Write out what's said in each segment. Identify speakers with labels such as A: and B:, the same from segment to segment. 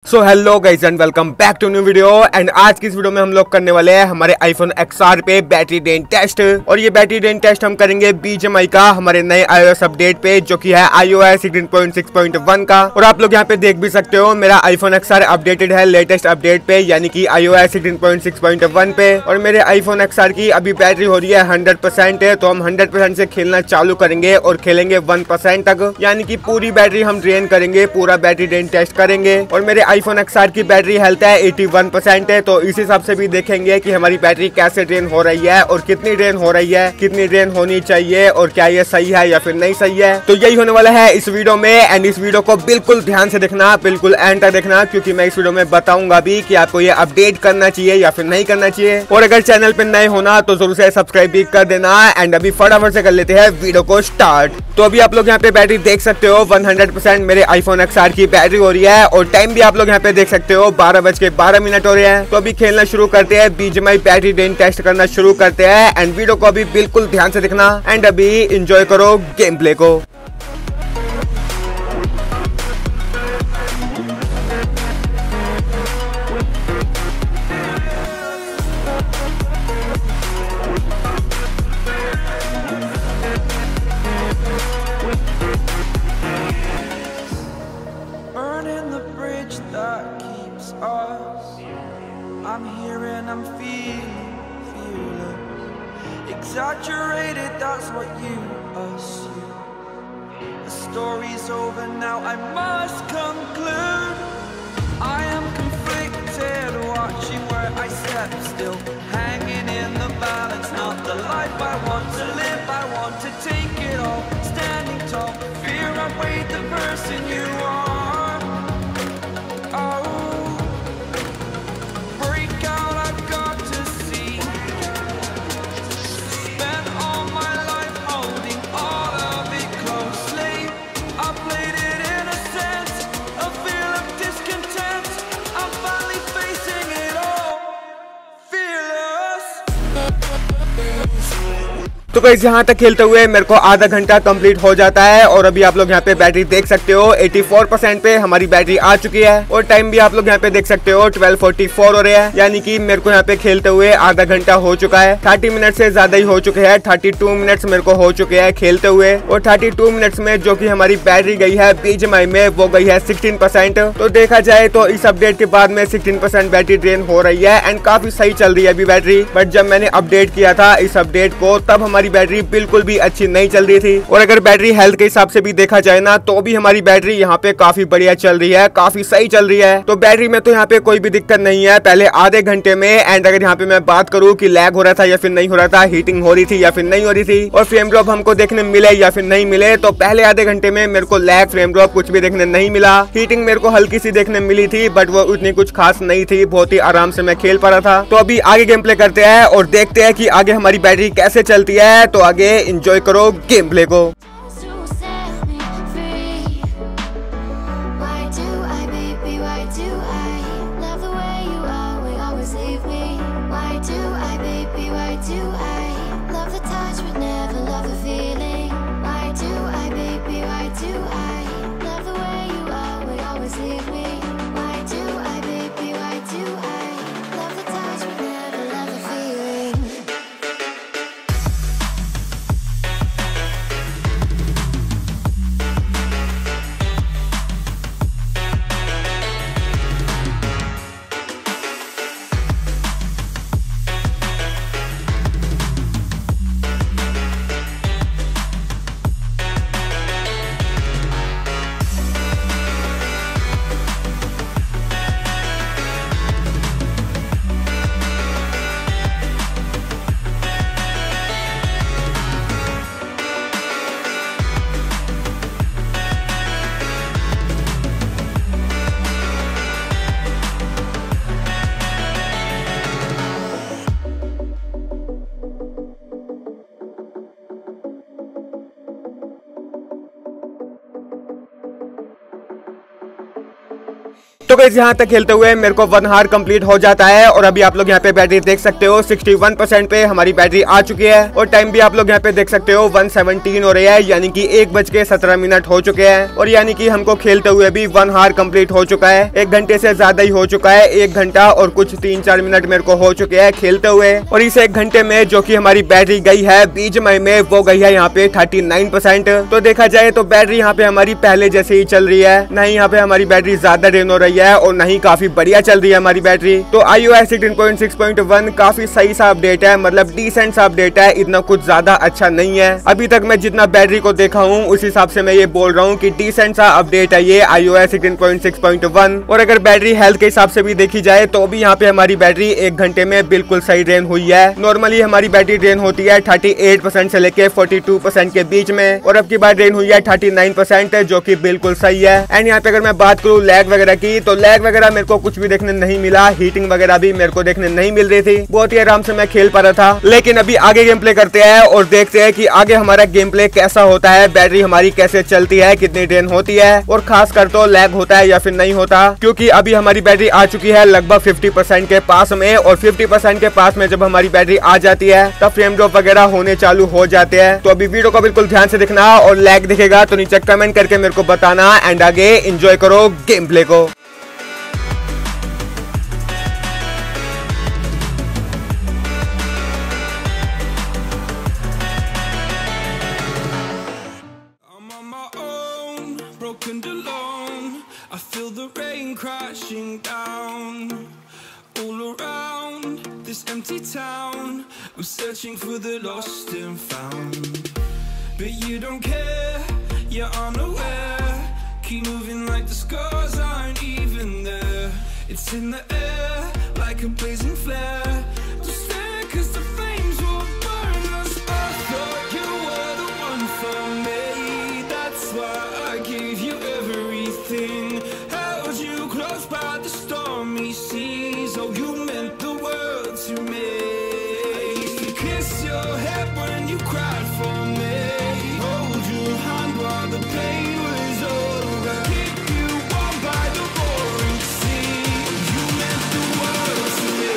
A: So hello guys and welcome back to new video. And आज की इस video में हम लोग करने वाले हैं हमारे आईफोन XR पे बैटरी ड्रेन टेस्ट। और ये बैटरी ड्रेन टेस्ट हम करेंगे BGMI का हमारे नए iOS अपडेट पे, जो कि है iOS 16.6.1 का। और आप लोग यहाँ पे देख भी सकते हो मेरा आईफोन XR अपडेटेड है लेटेस्ट अपडेट पे, यानी कि iOS 16.6.1 पे। और मेरे आईफोन XR की अभी बैटरी हो रही है 100% है, तो हम 100% से खेलना चालू करेंगे और खेलेंगे 1% तक, यानी कि पूरी बैटरी हम ड्रेन करेंगे, पूरा बैटरी ड्रेन टेस्ट करेंगे। और मेरे आईफोन XR की बैटरी हेल्थ है 81% है, तो इस हिसाब से भी देखेंगे कि हमारी बैटरी कैसे ड्रेन हो रही है और कितनी ड्रेन हो रही है, कितनी ड्रेन होनी चाहिए और क्या ये सही है या फिर नहीं सही है। तो यही होने वाला है इस वीडियो में। एंड इस वीडियो को बिल्कुल ध्यान से देखना, बिल्कुल एंड तक देखना, क्योंकि मैं इस वीडियो में बताऊंगा भी कि आपको ये अपडेट करना चाहिए या फिर नहीं करना चाहिए। और अगर चैनल पे नए होना तो जरूर से सब्सक्राइब भी कर देना। एंड अभी फटाफट से कर लेते हैं वीडियो को स्टार्ट। तो अभी आप लोग यहाँ पे बैटरी देख सकते हो 100% मेरे आईफोन XR की बैटरी हो रही है। और टाइम भी आप लोग यहाँ पे देख सकते हो 12:12 हो रहे हैं। तो अभी खेलना शुरू करते हैं, BGMI बैटरी ड्रेन टेस्ट करना शुरू करते हैं। एंड वीडियो को अभी बिल्कुल ध्यान से देखना एंड अभी एंजॉय करो गेम प्ले को।
B: I'm here and I'm feeling exaggerated, that's what you assume. The story's over now, I must conclude. I am conflicted, watching where I step still, hanging in the balance, not the life I want to live. I want to take it all, standing tall, fear I weighed the person you are. Oh,
A: तो guys यहाँ तक खेलते हुए मेरे को आधा घंटा complete हो जाता है। और अभी आप लोग यहाँ पे बैटरी देख सकते हो 84% पे हमारी बैटरी आ चुकी है। और टाइम भी आप लोग यहाँ पे देख सकते हो 12:44 हो रहे हैं, यानी कि मेरे को यहाँ पे खेलते हुए आधा घंटा हो चुका है। 30 मिनट से ज्यादा ही हो चुके हैं, 32 मिनट्स मेरे को हो चुके हैं खेलते हुए। और 32 मिनट्स में जो की हमारी बैटरी गई है BGMI में वो गई है 16%। तो देखा जाए तो इस अपडेट के बाद में 16% बैटरी ड्रेन हो रही है एंड काफी सही चल रही है अभी बैटरी। बट जब मैंने अपडेट किया था इस अपडेट को, तब हमारी बैटरी बिल्कुल भी अच्छी नहीं चल रही थी। और अगर बैटरी हेल्थ के हिसाब से भी देखा जाए ना, तो भी हमारी बैटरी यहाँ पे काफी बढ़िया चल रही है, काफी सही चल रही है। तो बैटरी में तो यहाँ पे कोई भी दिक्कत नहीं है पहले आधे घंटे में। एंड अगर यहाँ पे मैं बात करूँ कि लैग हो रहा था या फिर नहीं हो रहा था, हीटिंग हो रही थी या फिर नहीं हो रही थी, और फ्रेम ड्रॉप हमको देखने मिले या फिर नहीं मिले, तो पहले आधे घंटे में मेरे को लैग, फ्रेम ड्रॉप कुछ भी देखने नहीं मिला। हीटिंग मेरे को हल्की सी देखने मिली थी, बट वो उतनी कुछ खास नहीं थी, बहुत ही आराम से मैं खेल पा रहा था। तो अभी आगे गेम प्ले करते हैं और देखते हैं कि आगे हमारी बैटरी कैसे चलती है। तो आगे एंजॉय करो गेम प्ले को। तो गाइस यहाँ तक खेलते हुए मेरे को 1 आवर कंप्लीट हो जाता है और अभी आप लोग यहाँ पे बैटरी देख सकते हो 61% पे हमारी बैटरी आ चुकी है और टाइम भी आप लोग यहाँ पे देख सकते हो 1:17 हो रही है, यानी कि 1:17 हो चुके हैं और यानी कि हमको खेलते हुए भी 1 आवर कंप्लीट हो चुका है। 1 घंटे से ज्यादा ही हो चुका है, 1 घंटा और कुछ 3-4 मिनट मेरे को हो चुके हैं खेलते हुए। और इस 1 घंटे में जो कि हमारी बैटरी गई है बीजीएमआई में, वो गई है यहाँ पे 39%। तो देखा जाए तो बैटरी यहाँ पे हमारी पहले जैसे ही चल रही है, नहीं यहाँ पे हमारी बैटरी ज्यादा ड्रेन हो रही है और नहीं काफी बढ़िया चल रही है हमारी बैटरी। तो iOS 16.6.1 काफी सही सा अपडेट है, मतलब डिसेंट सा अपडेट है, इतना कुछ ज्यादा अच्छा नहीं है। अभी तक मैं जितना बैटरी को देखा हूँ उस हिसाब से मैं ये बोल रहा हूँ कि डिसेंट सा अपडेट है ये iOS 16.6.1। और अगर बैटरी हेल्थ के हिसाब से भी देखी जाए तो भी यहाँ पे हमारी बैटरी 1 घंटे में बिल्कुल सही ड्रेन हुई है। नॉर्मली हमारी बैटरी ड्रेन होती है 38% से लेके 42% के बीच में और अब की बार ड्रेन हुई है 39%, जो कि बिल्कुल सही है। एंड यहाँ पे अगर मैं बात करूँ लैग वगैरह की, तो लैग वगैरह मेरे को कुछ भी देखने नहीं मिला, हीटिंग वगैरह भी मेरे को देखने नहीं मिल रही थी, बहुत ही आराम से मैं खेल पा रहा था। लेकिन अभी आगे गेम प्ले करते हैं और देखते हैं कि आगे हमारा गेम प्ले कैसा होता है, बैटरी हमारी कैसे चलती है, कितनी ड्रेन होती है और खासकर तो लैग होता है या फिर नहीं होता, क्योंकि अभी हमारी बैटरी आ चुकी है लगभग 50% के पास में और 50% के पास में जब हमारी बैटरी आ जाती है तब फ्रेम ड्रॉप वगैरह होने चालू हो जाते हैं। तो अभी वीडियो को बिल्कुल ध्यान से देखना और लैग दिखेगा तो नीचे कमेंट करके मेरे को बताना एंड आगे एंजॉय करो गेम प्ले को।
B: Broken alone, I feel the rain crashing down all around this empty town. I'm searching for the lost and found, but you don't care, you're unaware. Keep moving like the scars aren't even there. It's in the air like a blazing flare. Just stare 'cause the flames will burn us. I thought you were the one for me, that's why I gave you everything. Held you close by the stormy seas. Oh, you meant the world to me. I used to kiss your head when you cried for me. Hold your hand while the pain was over. Keep you warm by the roaring sea. You meant the world to me.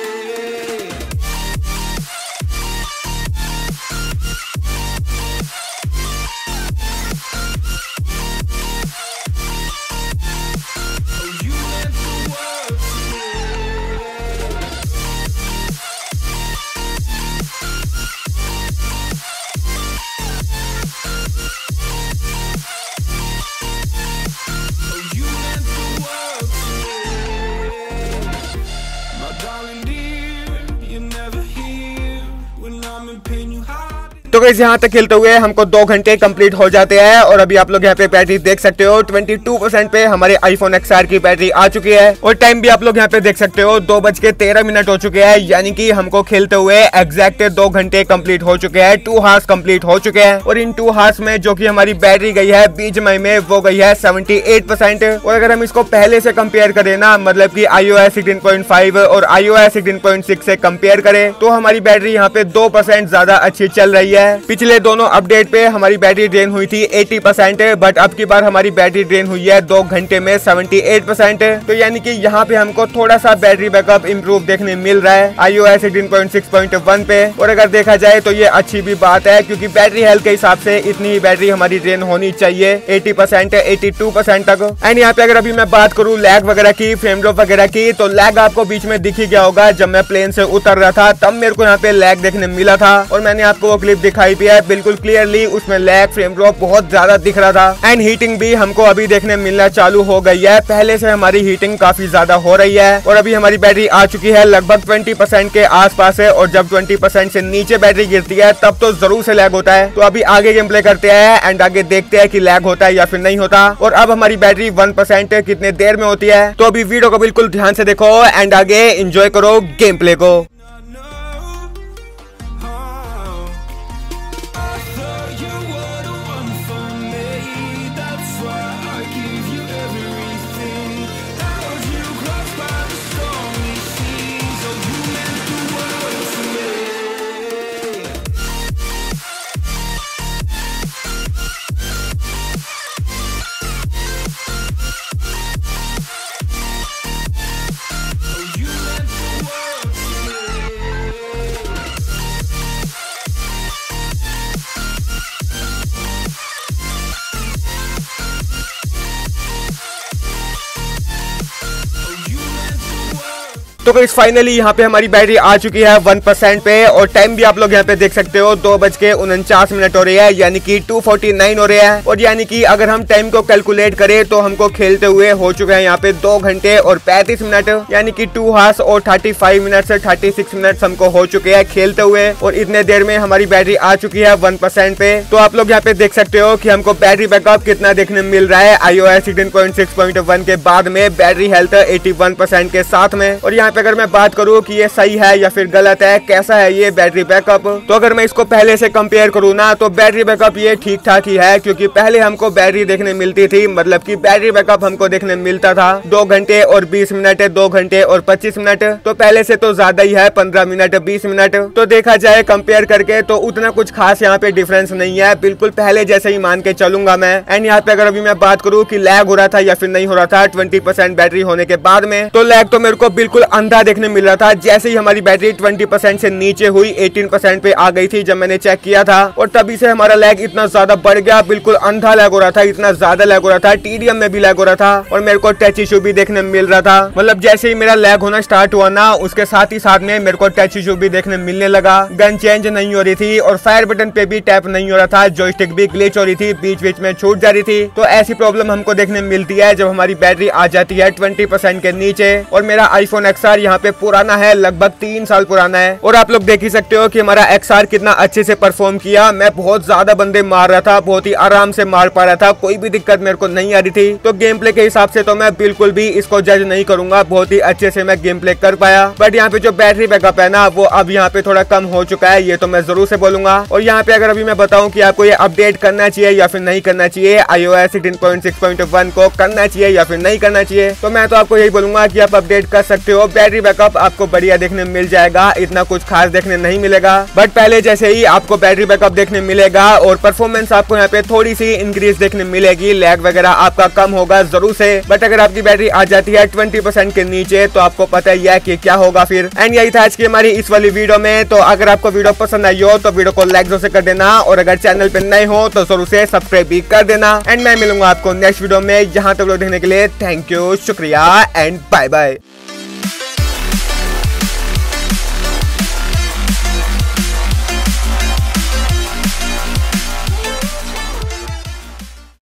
A: तो guys यहाँ तक खेलते हुए हमको 2 घंटे complete हो जाते हैं और अभी आप लोग यहाँ पे बैटरी देख सकते हो 22% पे हमारे iPhone XR की बैटरी आ चुकी है और टाइम भी आप लोग यहाँ पे देख सकते हो 2:13 हो चुके हैं, यानी कि हमको खेलते हुए एग्जैक्ट 2 घंटे कंप्लीट हो चुके हैं, 2 आवर्स कंप्लीट हो चुके हैं। और इन 2 आवर्स में जो कि हमारी बैटरी गई है बीजीएमआई में वो गई है 78%। और अगर हम इसको पहले से कंपेयर करें ना, मतलब की iOS 16.5 और iOS 16.6 से कंपेयर करें तो हमारी बैटरी यहाँ पे 2% ज्यादा अच्छी चल रही है। पिछले दोनों अपडेट पे हमारी बैटरी ड्रेन हुई थी 80%, बट अब की बार हमारी बैटरी ड्रेन हुई है 2 घंटे में 78%। तो यानी कि यहाँ पे हमको थोड़ा सा बैटरी बैकअप इंप्रूव देखने मिल रहा है iOS 16.6.1 पे। और अगर देखा जाए तो ये अच्छी भी बात है, क्योंकि बैटरी हेल्थ के हिसाब से इतनी ही बैटरी हमारी ड्रेन होनी चाहिए 80% 82% तक। एंड यहाँ पे अगर अभी मैं बात करूँ लैग वगैरह की, फ्रेम ड्रॉप वगैरह की, तो लैग आपको बीच में दिख ही गया होगा। जब मैं प्लेन से उतर रहा था तब मेरे को यहाँ पे लैग देखने मिला था और मैंने आपको वो क्लिप दिखाई भी है बिल्कुल क्लियरली, उसमें लैग फ्रेम ड्रॉप बहुत ज्यादा दिख रहा था। एंड हीटिंग भी हमको अभी देखने मिलना चालू हो गई है, पहले से हमारी हीटिंग काफी ज्यादा हो रही है। और अभी हमारी बैटरी आ चुकी है लगभग 20% के आसपास है और जब 20% से नीचे बैटरी गिरती है तब तो जरूर से लैग होता है। तो अभी आगे गेम प्ले करते हैं एंड आगे देखते हैं कि लैग होता है या फिर नहीं होता। और अब हमारी बैटरी 1% कितने देर में होती है, तो अभी वीडियो को बिल्कुल ध्यान से देखो एंड आगे एंजॉय करो गेम प्ले को। तो गाइस फाइनली यहाँ पे हमारी बैटरी आ चुकी है 1% पे और टाइम भी आप लोग यहाँ पे देख सकते हो 2:49 हो रही है, यानी कि 2:49 हो रहा है। और यानी कि अगर हम टाइम को कैलकुलेट करें तो हमको खेलते हुए हो चुके हैं यहाँ पे 2 घंटे और 35 मिनट, यानी कि 2 आवर्स और 35 मिनट से 36 मिनट हमको हो चुके हैं खेलते हुए। और इतने देर में हमारी बैटरी आ चुकी है 1% पे। तो आप लोग यहाँ पे देख सकते हो कि हमको बैटरी बैकअप कितना देखने मिल रहा है iOS 16.6.1 के बाद में बैटरी हेल्थ 81% के साथ में। और यहाँ पे अगर मैं बात करूँ कि ये सही है या फिर गलत है, कैसा है ये बैटरी बैकअप, तो अगर मैं इसको पहले से कंपेयर करूँ ना तो बैटरी बैकअप ये ठीक ठाक ही है। क्योंकि पहले हमको बैटरी देखने मिलती थी, मतलब कि बैटरी बैकअप हमको देखने मिलता था 2 घंटे और 20 मिनट, 2 घंटे और 25 मिनट। तो पहले से तो ज्यादा ही है, 15 मिनट 20 मिनट। तो देखा जाए कंपेयर करके तो उतना कुछ खास यहाँ पे डिफरेंस नहीं है, बिल्कुल पहले जैसे ही मान के चलूंगा मैं। एंड यहाँ पे अगर अभी मैं बात करूँ कि लैग हो रहा था या फिर नहीं हो रहा था 20% बैटरी होने के बाद में, तो लैग तो मेरे को बिल्कुल अंधा देखने मिल रहा था। जैसे ही हमारी बैटरी 20% से नीचे हुई 18% पे आ गई थी जब मैंने चेक किया था, और तभी से हमारा लैग इतना ज्यादा बढ़ गया, बिल्कुल अंधा लैग हो रहा था, इतना ज्यादा लैग हो रहा था, TDM में भी लैग हो रहा था और मेरे को टच इशू भी देखने मिल रहा था। मतलब जैसे ही मेरा लैग होना स्टार्ट हुआ ना, उसके साथ ही साथ में मेरे को टच इशू भी देखने मिलने लगा। गन चेंज नहीं हो रही थी और फायर बटन पे भी टैप नहीं हो रहा था, जॉयस्टिक भी ग्लिच हो रही थी, बीच बीच में छूट जा रही थी। तो ऐसी प्रॉब्लम हमको देखने मिलती है जब हमारी बैटरी आ जाती है 20% के नीचे। और मेरा iPhone XR यहाँ पे पुराना है, लगभग 3 साल पुराना है। और आप लोग देख ही सकते हो कि हमारा XR कितना अच्छे से परफॉर्म किया। मैं बहुत ज्यादा बंदे मार रहा था, बहुत ही आराम से मार पा रहा था, कोई भी दिक्कत मेरे को नहीं आ रही थी। तो गेम प्ले के हिसाब से तो मैं बिल्कुल भी इसको जज नहीं करूंगा, बहुत ही अच्छे से मैं गेम प्ले कर पाया। बट यहाँ पे जो बैटरी बैकअप है ना, वो अब यहाँ पे थोड़ा कम हो चुका है, ये तो मैं जरूर से बोलूंगा। और यहाँ पे अगर अभी मैं बताऊं कि आपको ये अपडेट करना चाहिए या फिर नहीं करना चाहिए, iOS 16.6.1 को करना चाहिए या फिर नहीं करना चाहिए, तो मैं तो आपको यही बोलूंगा कि आप अपडेट कर सकते हो। बैटरी बैकअप आपको बढ़िया देखने मिल जाएगा, इतना कुछ खास देखने नहीं मिलेगा, बट पहले जैसे ही आपको बैटरी बैकअप देखने मिलेगा और परफॉर्मेंस आपको यहाँ पे थोड़ी सी इंक्रीज देखने मिलेगी, लैग वगैरह आपका कम होगा जरूर से। बट अगर आपकी बैटरी आ जाती है 20% के नीचे तो आपको पता ही है कि क्या होगा फिर। एंड यही था आज की हमारी इस वाली वीडियो में। तो अगर आपको वीडियो पसंद आई हो तो वीडियो को लाइक जरूर से कर देना, और अगर चैनल पे नए हो तो जरूर से सब्सक्राइब भी कर देना। एंड मैं मिलूंगा आपको नेक्स्ट वीडियो में। यहाँ तक वीडियो देखने के लिए थैंक यू, शुक्रिया एंड बाय बाय।